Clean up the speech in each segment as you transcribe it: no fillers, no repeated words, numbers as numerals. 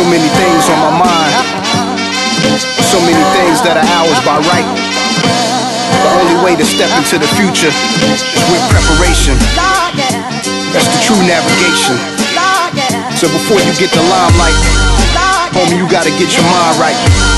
So many things on my mind, so many things that are ours by right. The only way to step into the future is with preparation. That's the true navigation. So before you get the limelight, homie, you gotta get your mind right.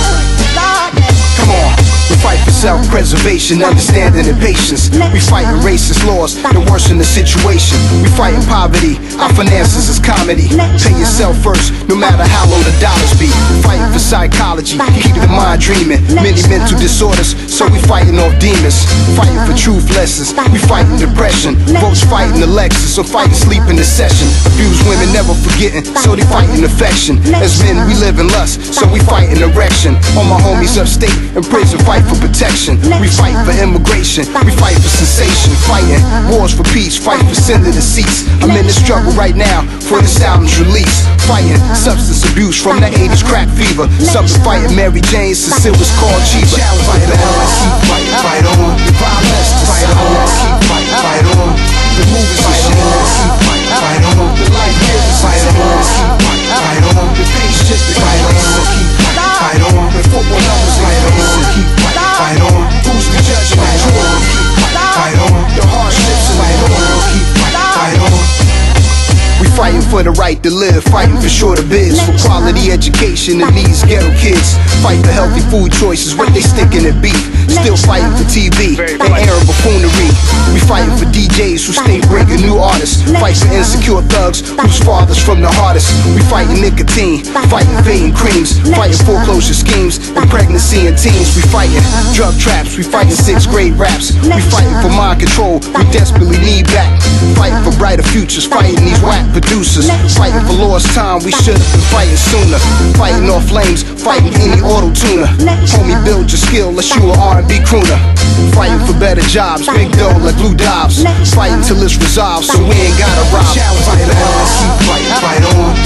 Come on. We fight for self-preservation, understanding and patience. We fighting racist laws that worsen the situation. We fighting poverty, our finances is comedy. Pay yourself first, no matter how low the dollars be. Fighting for psychology, keep the mind dreaming. Many mental disorders, so we fighting off demons. Fighting for truth lessons, we fighting depression. Votes fighting elections, so fighting sleep in the session. Abused women never forgetting, so they fighting affection. As men, we live in lust, so we fighting erection. All my homies upstate in prison fight for protection. We fight for immigration, we fight for sensation. Fighting wars for peace, fight for senator seats. I'm in the struggle right now for this album's release. Fighting substance abuse from the 80s crack fever. Some fighting Mary Jane since it was called cheaper. Fight on, keep fighting, fight on. The violence, fight on, keep fighting, fight on. The movies, fight on, keep fighting, fight on. The life givers, fight on, keep fighting, fight on. The patience, fight on, keep fighting, fight on. The football numbers, fight on, keep fighting, fight on. Who's the judge, fight on, keep fighting, fight on. The hardships, fight on, keep fighting, fight on. We fighting for the right to live, fighting for shorter bids, for quality education in these ghetto kids. Fight for healthy food choices, what they sticking in beef. Still fighting for TV and airing buffoonery. We fighting for DJs who stay bringing new artists. Fight for insecure thugs whose fathers from the hardest. We fighting nicotine, fighting fading creams, fighting foreclosure schemes and pregnancy and teens. We fighting drug traps, we fighting 6th grade raps. We fighting for mind control, we desperately need back. Fighting for brighter futures, fighting these whack producers. Fighting for lost time, we should have been fighting sooner. Fighting off lanes, fighting any auto-tuner. Homie, build your skill, let's you an R&B crooner. Fighting for better jobs, big dough like blue doves. Fighting till it's resolved, so we ain't gotta rob. Fight on, keep fighting, fight on.